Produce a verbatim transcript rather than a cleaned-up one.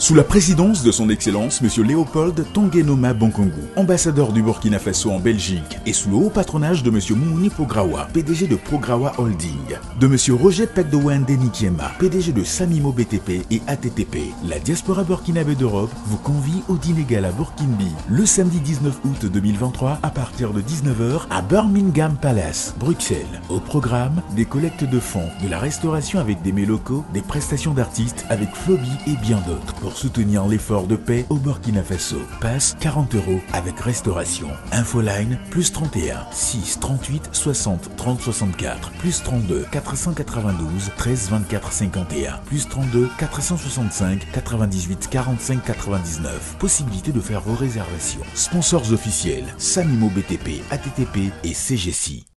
Sous la présidence de son Excellence, M. Léopold Tongenoma Bankongo, ambassadeur du Burkina Faso en Belgique, et sous le haut patronage de M. Moumouni Pograwa, P D G de Pograwa Holding, de M. Roger Pekdowende Nikiema, P D G de Samimo B T P et A T T P, la diaspora burkinabé d'Europe vous convie au dîner gala Burkinbi le samedi dix-neuf août deux mille vingt-trois à partir de dix-neuf heures à Birmingham Palace, Bruxelles. Au programme, des collectes de fonds, de la restauration avec des mets locaux, des prestations d'artistes avec Floby et bien d'autres pour soutenir l'effort de paix au Burkina Faso. Passe quarante euros avec restauration. Infoline plus trente et un six trente-huit soixante trente soixante-quatre plus trente-deux quatre cent quatre-vingt-douze treize vingt-quatre cinquante et un plus trente-deux quatre cent soixante-cinq quatre-vingt-dix-huit quarante-cinq quatre-vingt-dix-neuf. Possibilité de faire vos réservations. Sponsors officiels Samimo B T P, A T T P et C G C.